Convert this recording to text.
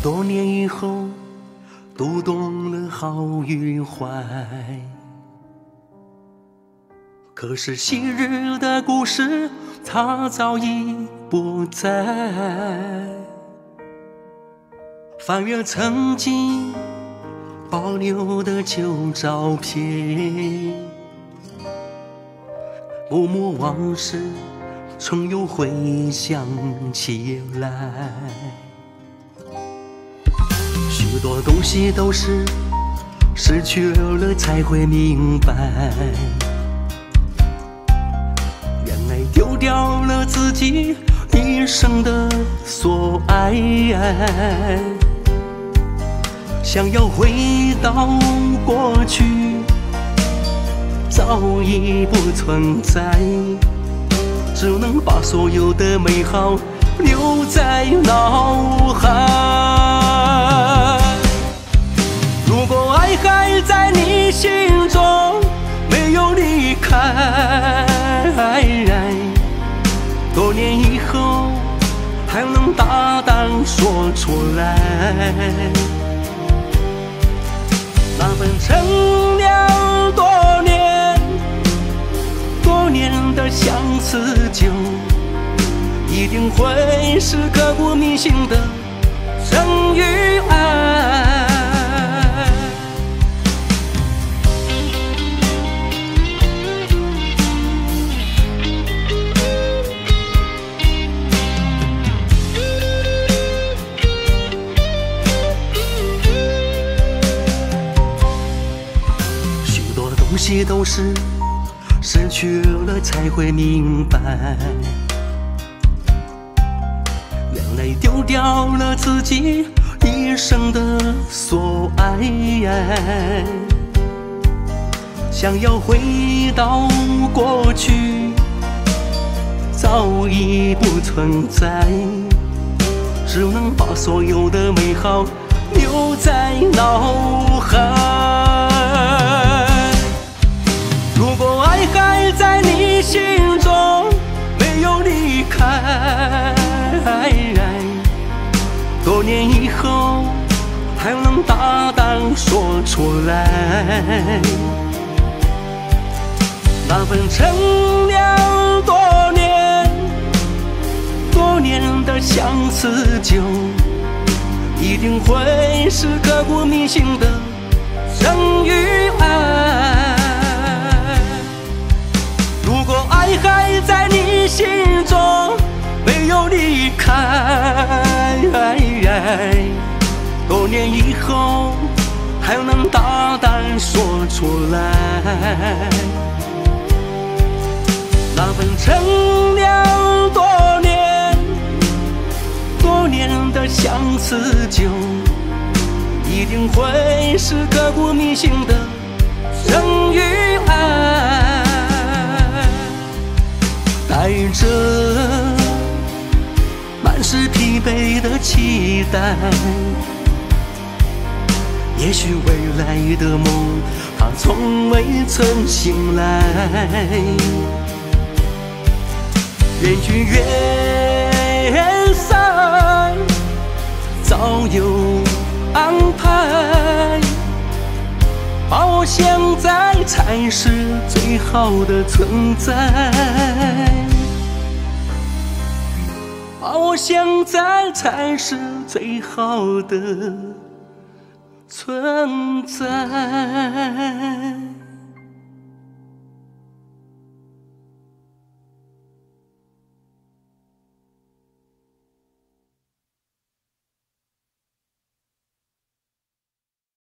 多年以后，读懂了好与坏。可是昔日的故事，它早已不在。翻阅曾经保留的旧照片，默默往事重又回想起来。许多东西都是失去了才会明白，原来丢掉了自己一生的所爱。想要回到过去，早已不存在，只能把所有的美好留在脑海。如果爱还在你心中，没有离开，多年以后还能大胆说出来。那份陈酿多年的相思酒，一定会是刻骨铭心的真与爱。东西都是失去了才会明白，原来丢掉了自己一生的所爱。想要回到过去，早已不存在，只能把所有的美好留在脑海。如果爱还在你心中，没有离开，多年以后还能大胆说出来。那份陈酿多年的相思酒，一定会是刻骨铭心的真与爱。如果爱还在你心中，没有离开，多年以后还能大胆说出来。那份陈酿多年的相思酒，一定会是刻骨铭心的真与爱。带着满是疲惫的期待，也许未来的梦它从未曾醒来。缘聚缘散早有安排，把握现在才是最好的存在，把握现在才是最好的存在。